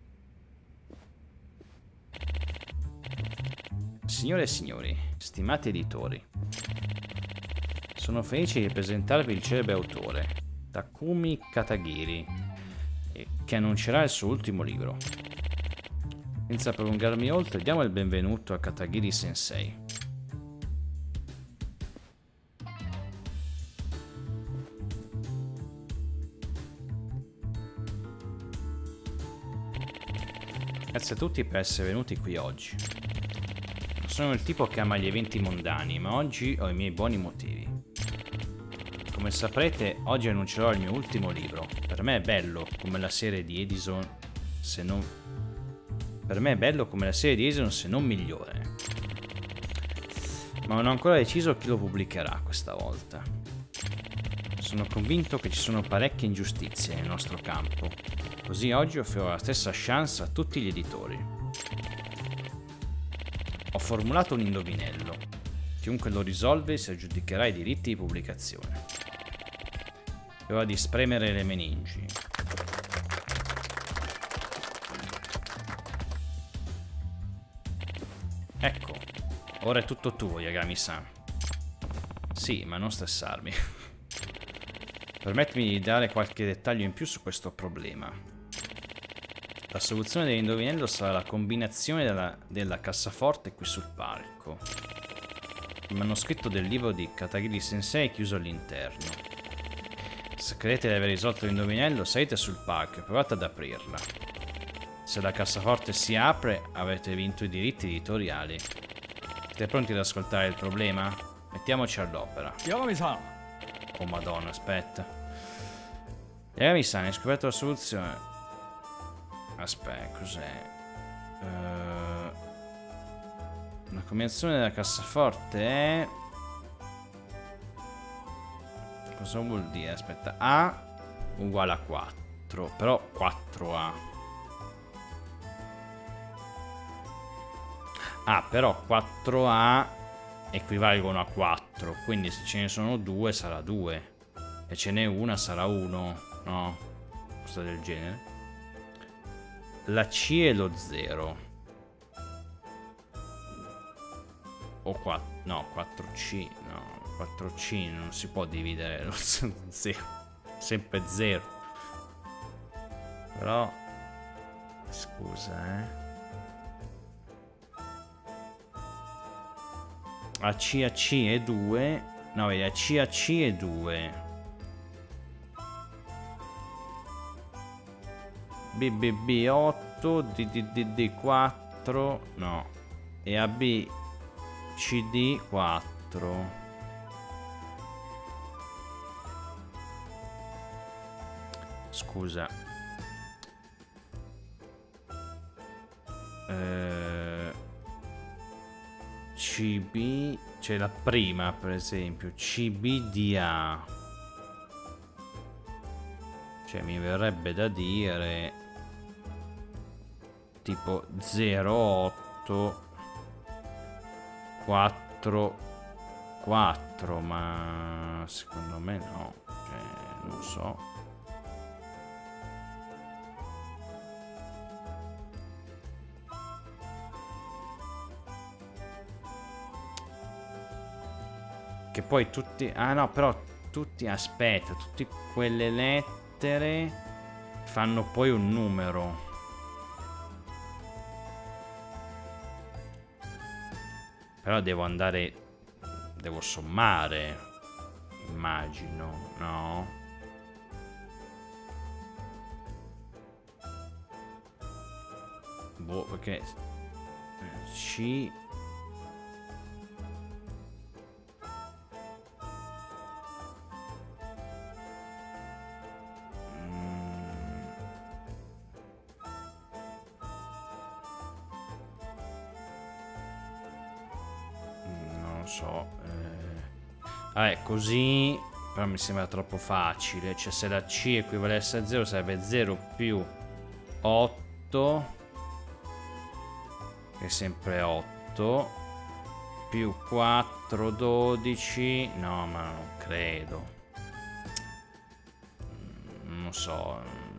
[SPEAKER 1] Signore e signori, stimati editori, sono felice di presentarvi il celebre autore, Takumi Katagiri, che annuncerà il suo ultimo libro. Senza prolungarmi oltre, diamo il benvenuto a Katagiri Sensei. Grazie a tutti per essere venuti qui oggi. Non sono il tipo che ama gli eventi mondani, ma oggi ho i miei buoni motivi. Come saprete, oggi annuncerò il mio ultimo libro. Per me è bello come la serie di Edison, se non... Per me è bello come la serie di Edison, se non migliore. Ma non ho ancora deciso chi lo pubblicherà questa volta. Sono convinto che ci sono parecchie ingiustizie nel nostro campo. Così oggi offrirò la stessa chance a tutti gli editori. Ho formulato un indovinello. Chiunque lo risolve si aggiudicherà i diritti di pubblicazione. È ora di spremere le meningi. Ecco, ora è tutto tuo, Yagami-san. Sì, ma non stressarmi. Permettimi di dare qualche dettaglio in più su questo problema. La soluzione dell'indovinello sarà la combinazione della cassaforte qui sul palco. Il manoscritto del libro di Katagiri Sensei è chiuso all'interno. Se credete di aver risolto l'indovinello, salite sul palco e provate ad aprirla. Se la cassaforte si apre, avrete vinto i diritti editoriali. Siete pronti ad ascoltare il problema? Mettiamoci all'opera.
[SPEAKER 3] Yagami-san.
[SPEAKER 1] Oh madonna, aspetta. Yagami-san, hai scoperto la soluzione? Aspetta, cos'è? La combinazione della cassaforte è... Cosa vuol dire? Aspetta, A uguale a 4, però 4A. Ah, però 4A equivalgono a 4, quindi se ce ne sono 2 sarà 2 e ce n'è una sarà 1, no? Cosa del genere. La C è lo 0 o 4, no, 4C, no, 4C non si può dividere lo 0, sempre 0. Però scusa, AC è 2. No, vedi, AC è 2. BBB 8, DDD 4, no. E AB CD 4. Scusa. CB, c'è la prima per esempio, CBDA. Cioè mi verrebbe da dire tipo 08 4 4, ma secondo me no, cioè non so. Che poi tutti... Ah no, però tutti... Aspetta, tutte quelle lettere fanno poi un numero. Però devo andare... Devo sommare. Immagino, no? Boh, perché... C... non so. Vabbè, così però mi sembra troppo facile. Cioè, se la C equivalesse a 0 sarebbe 0 più 8, che è sempre 8, più 4, 12. No, ma non credo. Non so.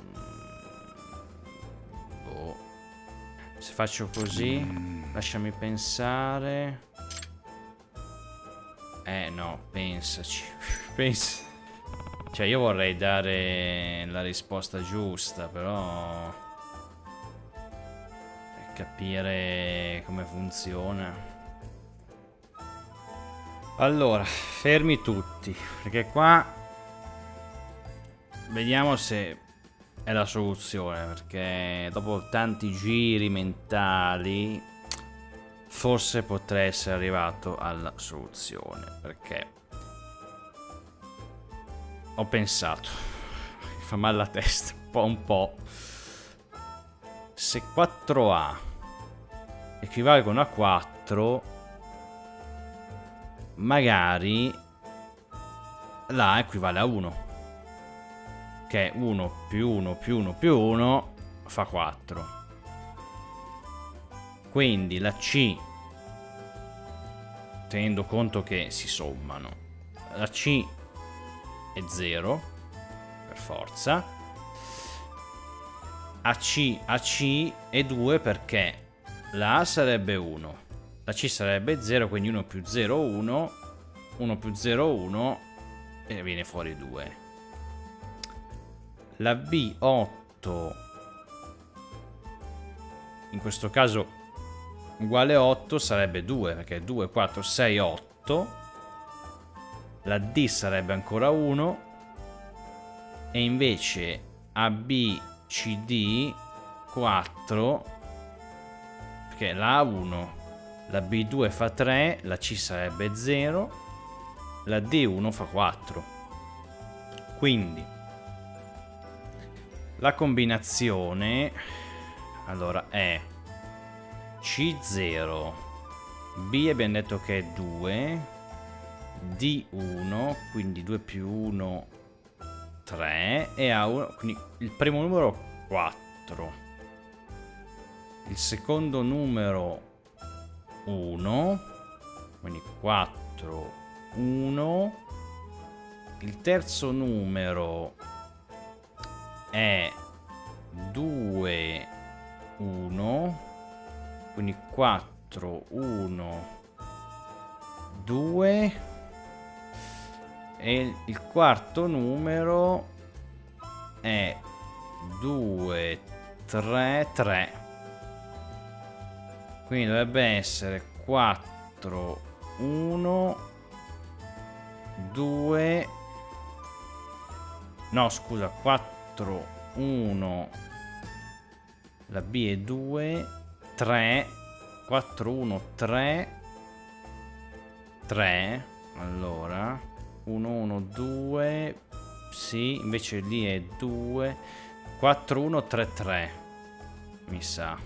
[SPEAKER 1] Boh. Se faccio così, lasciami pensare. No, pensaci. Pensa. Cioè, io vorrei dare la risposta giusta, però capire come funziona. Allora, fermi tutti, perché qua vediamo se è la soluzione, perché dopo tanti giri mentali forse potrei essere arrivato alla soluzione, perché ho pensato, mi fa male la testa un po'. Se 4A equivalgono a 4, magari la equivale a 1, che è 1 più 1 più 1 più 1 fa 4. Quindi la C, tenendo conto che si sommano, la C è 0 per forza, AC è 2 perché la A sarebbe 1, la C sarebbe 0, quindi 1 più 0 1, 1 più 0 1 e viene fuori 2. La B 8 in questo caso uguale 8 sarebbe 2, perché 2, 4, 6, 8. La D sarebbe ancora 1 e invece AB CD 4, perché la A1, la B2 fa 3, la C sarebbe 0, la D1 fa 4. Quindi la combinazione allora è C0, B abbiamo detto che è 2, D1, quindi 2 più 1 3 e A1, quindi il primo numero 4, il secondo numero 1, quindi 4 1, il terzo numero è 2 1, quindi 4 1 2, e il quarto numero è 2 3 3, quindi dovrebbe essere 4 1 2, no scusa, 4 1, la B è 2 3, 4 1 3 3, allora 1 1 2, sì, invece lì è 2 4 1 3 3, mi sa.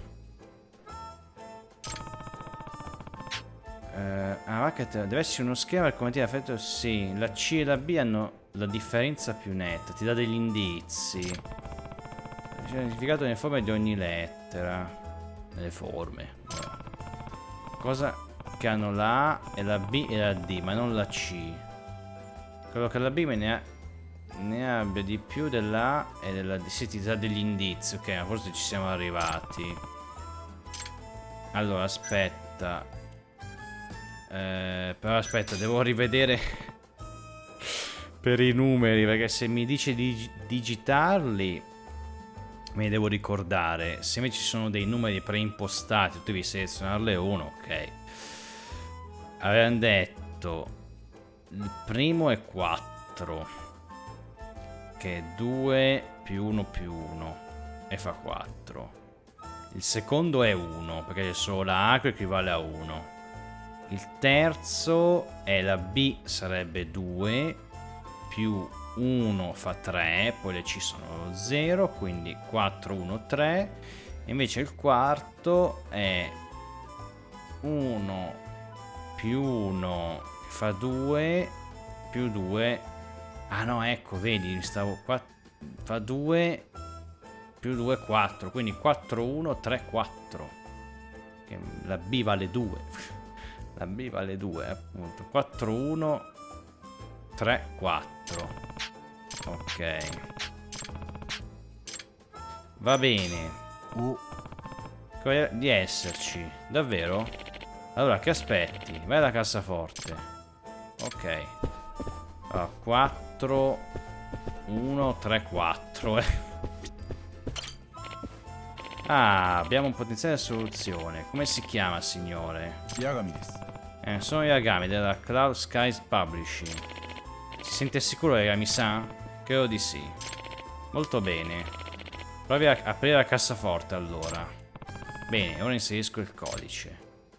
[SPEAKER 1] Va che deve essere uno schema per come ti ha fatto. Sì, la C e la B hanno la differenza più netta, ti dà degli indizi. C'è il significato nelle forme di ogni lettera, nelle forme. Cosa che hanno la A e la B e la D, ma non la C. Quello che la B ne abbia di più della A e della D. Sì, ti dà degli indizi. Ok, ma forse ci siamo arrivati. Allora, aspetta. Però aspetta, devo rivedere per i numeri, perché se mi dice di digitarli me li devo ricordare. Se invece ci sono dei numeri preimpostati, tu devi selezionarle uno, ok. Avevamo detto il primo è 4, che è 2 più 1 più 1 e fa 4. Il secondo è 1, perché c'è solo la A che equivale a 1. Il terzo è la B, sarebbe 2 più 1 fa 3, poi le C sono 0, quindi 4 1 3. E invece il quarto è 1 più 1 fa 2 più 2. Ah no, ecco, vedi, stavo qua, fa 2 più 2 4, quindi 4 1 3 4. Che la B vale 2. La B vale 2, appunto. 4 1 3 4. Ok. Va bene. Di esserci, davvero? Allora, che aspetti? Vai alla cassaforte. Ok. Allora, 4 1 3 4. Ah, abbiamo un potenziale soluzione. Come si chiama, signore?
[SPEAKER 3] Yagami desu.
[SPEAKER 1] Sono Yagami della Cloud Skies Publishing. Si sente sicuro, Yagami-san? Credo di sì. Molto bene. Provi a aprire la cassaforte allora. Bene, ora inserisco il codice.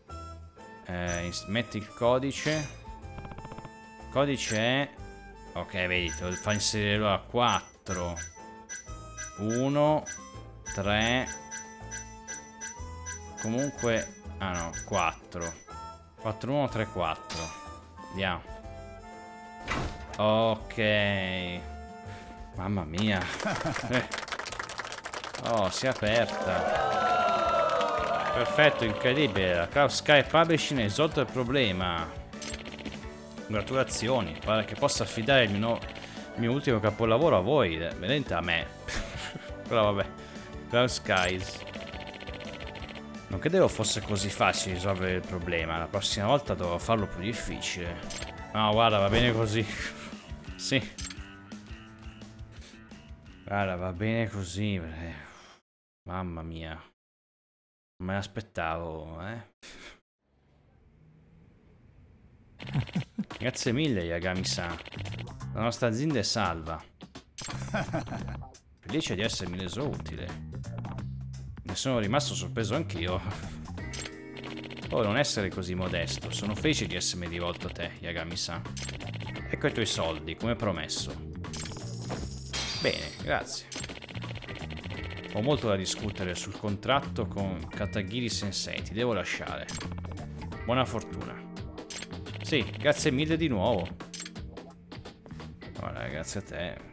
[SPEAKER 1] Metti il codice. Il codice è... Ok, vedi, te lo fa inserire allora 4 1 3. Comunque... Ah no, 4 4 1 3 4. Andiamo. Ok. Mamma mia. Oh, si è aperta. Perfetto, incredibile. La Cloud Sky Publishing ha risolto il problema. Congratulazioni. Pare che possa affidare il mio ultimo capolavoro a voi. Vedete, a me. Però vabbè. Cloud Skies. Non credevo fosse così facile risolvere il problema. La prossima volta dovrò farlo più difficile. No, guarda, va bene così. Sì. Guarda, va bene così. Mamma mia. Non me l'aspettavo, Grazie mille, Yagami-san. La nostra azienda è salva. Felice di essermi reso utile. Ne sono rimasto sorpreso anch'io. Oh, non essere così modesto. Sono felice di essermi rivolto a te, Yagami-san. Ecco i tuoi soldi, come promesso. Bene, grazie. Ho molto da discutere sul contratto con Katagiri Sensei. Ti devo lasciare. Buona fortuna. Sì, grazie mille di nuovo. Guarda, grazie a te.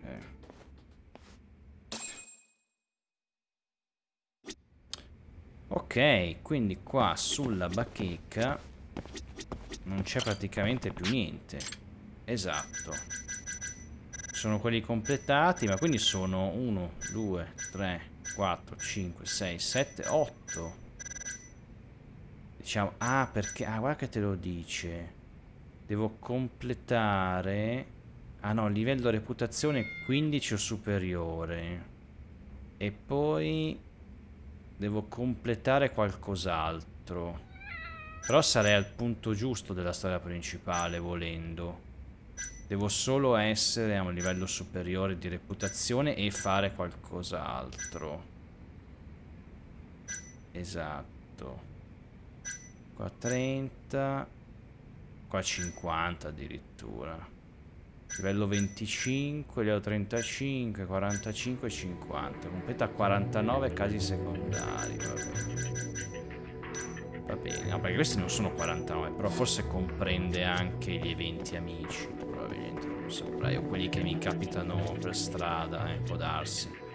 [SPEAKER 1] Ok, quindi qua sulla bacheca non c'è praticamente più niente. Esatto. Sono quelli completati, ma quindi sono 1, 2, 3, 4, 5, 6, 7, 8. Diciamo, ah, perché... Ah, guarda che te lo dice. Devo completare... Ah no, livello reputazione 15 o superiore. E poi... Devo completare qualcos'altro. Però sarei al punto giusto della storia principale, volendo. Devo solo essere a un livello superiore di reputazione e fare qualcos'altro. Esatto. Qua 30. Qua 50 addirittura. Livello 25, livello 35, 45, 50. Completa 49 casi secondari. Va bene. Va bene. No, perché questi non sono 49, però forse comprende anche gli eventi amici. Probabilmente non saprei. O quelli che mi capitano per strada, può darsi.